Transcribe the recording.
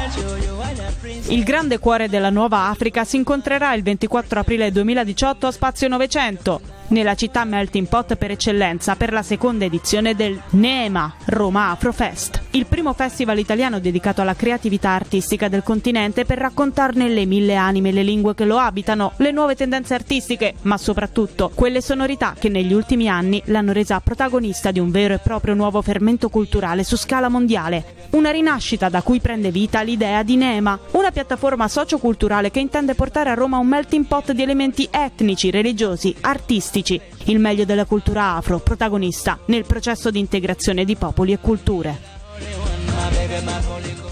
Il grande cuore della Nuova Africa si incontrerà il 24 aprile 2018 a Spazio 900, nella città melting pot per eccellenza, per la seconda edizione del NEMA Roma Afrofest, il primo festival italiano dedicato alla creatività artistica del continente per raccontarne le mille anime e le lingue che lo abitano, le nuove tendenze artistiche, ma soprattutto quelle sonorità che negli ultimi anni l'hanno resa protagonista di un vero e proprio nuovo fermento culturale su scala mondiale. Una rinascita da cui prende vita l'idea di NEMA, una piattaforma socioculturale che intende portare a Roma un melting pot di elementi etnici, religiosi, artistici, il meglio della cultura afro, protagonista nel processo di integrazione di popoli e culture.